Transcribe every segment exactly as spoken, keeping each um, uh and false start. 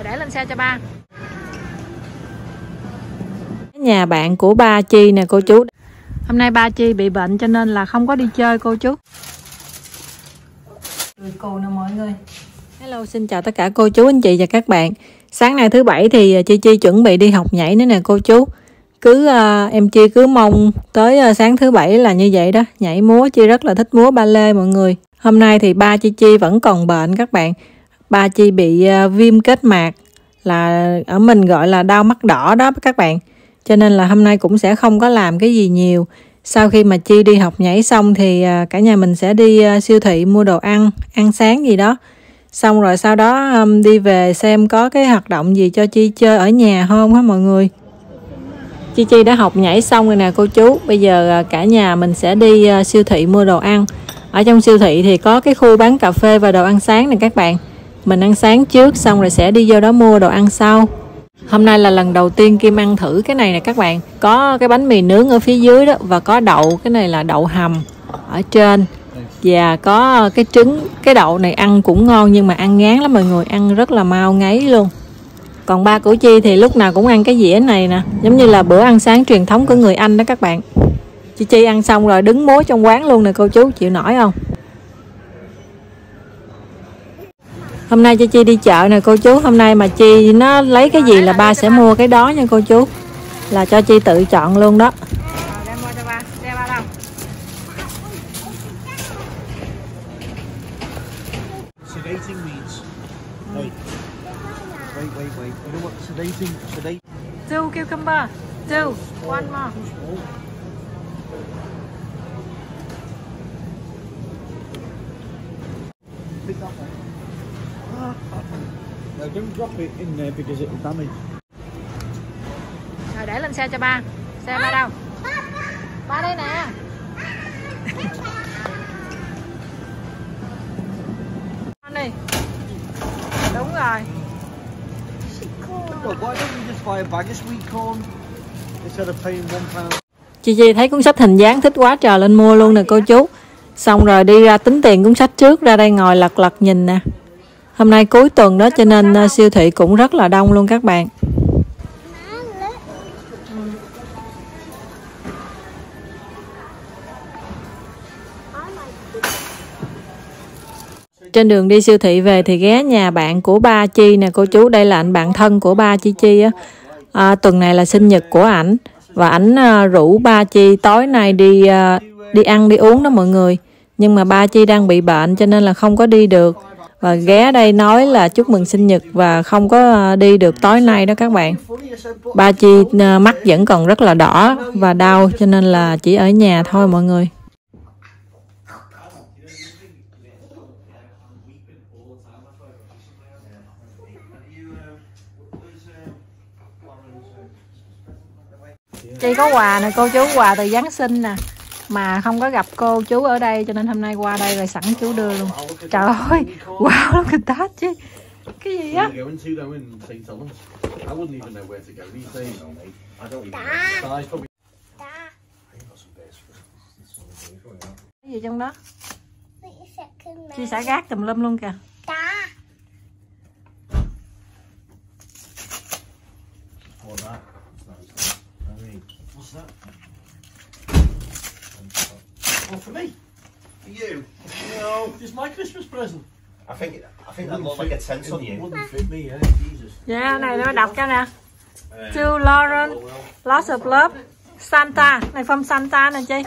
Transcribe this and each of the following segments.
Rồi để lên xe cho ba. Nhà bạn của ba Chi nè cô chú. Hôm nay ba Chi bị bệnh cho nên là không có đi chơi cô chú. Cười cô nè mọi người. Hello, xin chào tất cả cô chú, anh chị và các bạn. Sáng nay thứ bảy thì Chi Chi chuẩn bị đi học nhảy nữa nè cô chú. Cứ uh, em Chi cứ mong tới uh, sáng thứ bảy là như vậy đó. Nhảy múa, Chi rất là thích múa ba lê mọi người. Hôm nay thì ba Chi Chi vẫn còn bệnh các bạn. Ba Chi bị uh, viêm kết mạc, là ở mình gọi là đau mắt đỏ đó các bạn. Cho nên là hôm nay cũng sẽ không có làm cái gì nhiều. Sau khi mà Chi đi học nhảy xong thì uh, cả nhà mình sẽ đi uh, siêu thị mua đồ ăn, ăn sáng gì đó. Xong rồi sau đó um, đi về xem có cái hoạt động gì cho Chi chơi ở nhà không hả mọi người. Chi Chi đã học nhảy xong rồi nè cô chú. Bây giờ cả nhà mình sẽ đi uh, siêu thị mua đồ ăn. Ở trong siêu thị thì có cái khu bán cà phê và đồ ăn sáng nè các bạn. Mình ăn sáng trước xong rồi sẽ đi vô đó mua đồ ăn sau. Hôm nay là lần đầu tiên Kim ăn thử cái này nè các bạn. Có cái bánh mì nướng ở phía dưới đó. Và có đậu, cái này là đậu hầm ở trên. Và có cái trứng. Cái đậu này ăn cũng ngon nhưng mà ăn ngán lắm mọi người. Ăn rất là mau ngấy luôn. Còn ba của Chi thì lúc nào cũng ăn cái dĩa này nè. Giống như là bữa ăn sáng truyền thống của người Anh đó các bạn. Chi Chi ăn xong rồi đứng múa trong quán luôn nè cô chú. Chịu nổi không? Hôm nay Chi Chi đi chợ nè cô chú. Hôm nay mà Chi nó lấy cái gì là ba sẽ mua cái đó nha cô chú. Là cho Chi tự chọn luôn đó. Two cucumber. Two. One more. No, don't drop it in there because it will damage. Rồi để lên xe cho ba. Xe ba đâu? Ba đây nè. Con đi. Đúng rồi. Look, why don't you just buy a bag of sweet corn instead of paying one pound? Chi Chi thấy cuốn sách hình dáng thích quá trời lên mua luôn nè cô chú. Xong rồi đi ra tính tiền cuốn sách trước, ra đây ngồi lật lật nhìn nè. Hôm nay cuối tuần đó cho nên uh, siêu thị cũng rất là đông luôn các bạn. Trên đường đi siêu thị về thì ghé nhà bạn của ba Chi nè cô chú. Đây là anh bạn thân của ba Chi Chi á. À, tuần này là sinh nhật của ảnh. Và ảnh uh, rủ ba Chi tối nay đi uh, đi ăn đi uống đó mọi người. Nhưng mà ba Chi đang bị bệnh cho nên là không có đi được. Và ghé đây nói là chúc mừng sinh nhật và không có đi được tối nay đó các bạn. Ba Chi uh, mắt vẫn còn rất là đỏ và đau cho nên là chỉ ở nhà thôi mọi người. Chi có quà nè cô chú, quà từ Giáng sinh nè. Mà không có gặp cô chú ở đây cho nên hôm nay qua đây rồi sẵn chú đưa luôn. Trời ơi, wow lắm, kinh tát chứ. Cái gì á? Cái gì trong đó? Chi xả gác tùm lum luôn kìa. Oh, for me? For you? No, it's my Christmas present. I think I think that looked like a tent on you. Wouldn't fit me, yeah. Jesus. Dạ, này nó đọc cho nè. To Lauren, lots of love, Santa. Này from Santa nè Chi.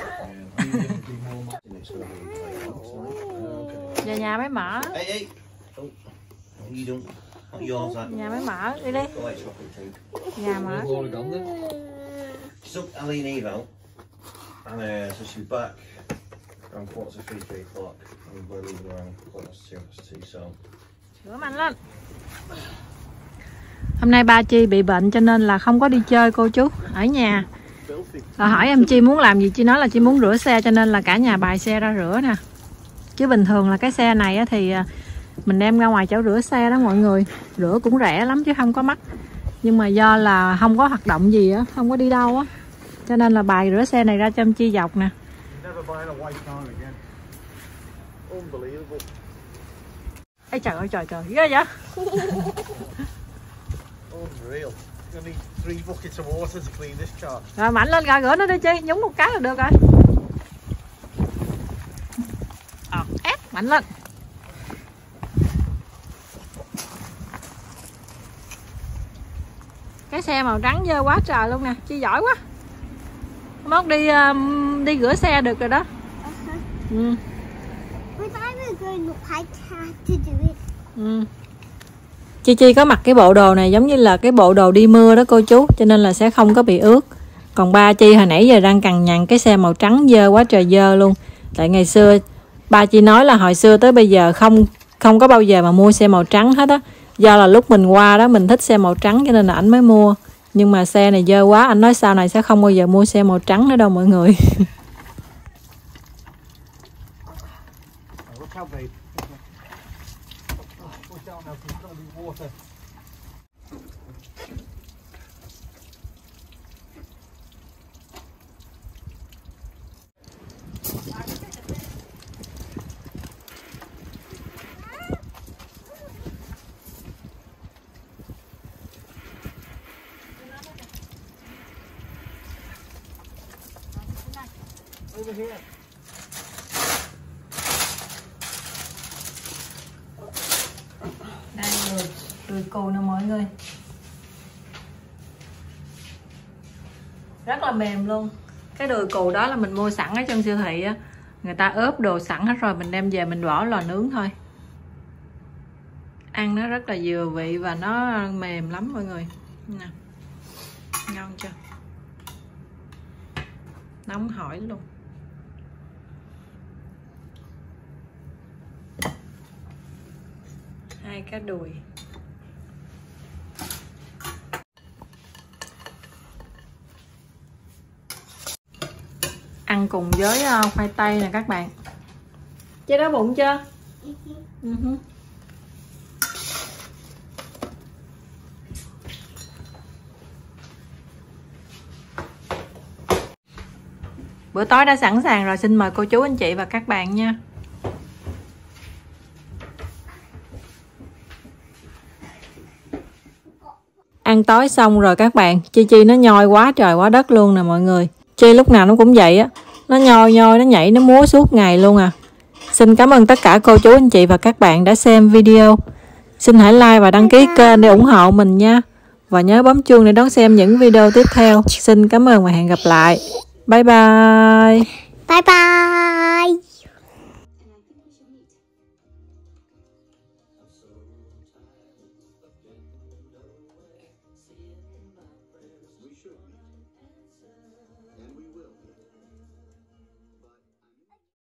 Về nhà mới mở. Hey, hey. Oh, you don't. Not yours, that. Nhà mới mở, đi đi. Nhà mở. So, Eileen Eve out. And uh, so she's back around quarter to three, three o'clock. And we're leaving around quarter to two, two, so. Rửa mạnh lên. Hôm nay ba Chi bị bệnh cho nên là không có đi chơi cô chú, ở nhà. Rồi hỏi em Chi muốn làm gì, Chi nói là Chi muốn rửa xe cho nên là cả nhà bài xe ra rửa nè. Chứ bình thường là cái xe này á, thì mình đem ra ngoài chỗ rửa xe đó mọi người. Rửa cũng rẻ lắm chứ không có mắc. Nhưng mà do là không có hoạt động gì á, không có đi đâu á, cho nên là bài rửa xe này ra cho em Chi dọc nè. Ê trời ơi trời trời, ghê vậy. Unreal. You need three buckets of water to clean this car. Rồi mạnh lên rồi, rửa nó đi Chi, nhúng một cái là được rồi. Ờ, ép, mạnh lên. Cái xe màu trắng dơ quá trời luôn nè, Chi giỏi quá. Mốt đi um, đi rửa xe được rồi đó. Uh-huh. Ừ. Ừ. Chi Chi có mặc cái bộ đồ này giống như là cái bộ đồ đi mưa đó cô chú, cho nên là sẽ không có bị ướt. Còn ba Chi hồi nãy giờ đang cằn nhằn cái xe màu trắng dơ quá trời dơ luôn. Tại ngày xưa ba Chi nói là hồi xưa tới bây giờ không không có bao giờ mà mua xe màu trắng hết á. Do là lúc mình qua đó mình thích xe màu trắng cho nên là ảnh mới mua. Nhưng mà xe này dơ quá, anh nói sau này sẽ không bao giờ mua xe màu trắng nữa đâu mọi người. Over here. Đây rồi, đùi cù nè mọi người. Rất là mềm luôn. Cái đùi cù đó là mình mua sẵn ở trong siêu thị á. Người ta ướp đồ sẵn hết rồi, mình đem về mình bỏ lò nướng thôi. Ăn nó rất là vừa vị và nó mềm lắm mọi người. Nè. Ngon chưa? Nóng hổi luôn. Hai cái đùi. Ăn cùng với khoai tây nè các bạn. Chế đói bụng chưa? Uh-huh. Bữa tối đã sẵn sàng rồi, xin mời cô chú anh chị và các bạn nha. Ăn tối xong rồi các bạn, Chi Chi nó nhoi quá trời quá đất luôn nè mọi người. Chi lúc nào nó cũng vậy á, nó nhoi nhoi, nó nhảy, nó múa suốt ngày luôn à. Xin cảm ơn tất cả cô chú anh chị và các bạn đã xem video. Xin hãy like và đăng ký kênh để ủng hộ mình nha. Và nhớ bấm chuông để đón xem những video tiếp theo. Xin cảm ơn và hẹn gặp lại. Bye bye. Bye bye.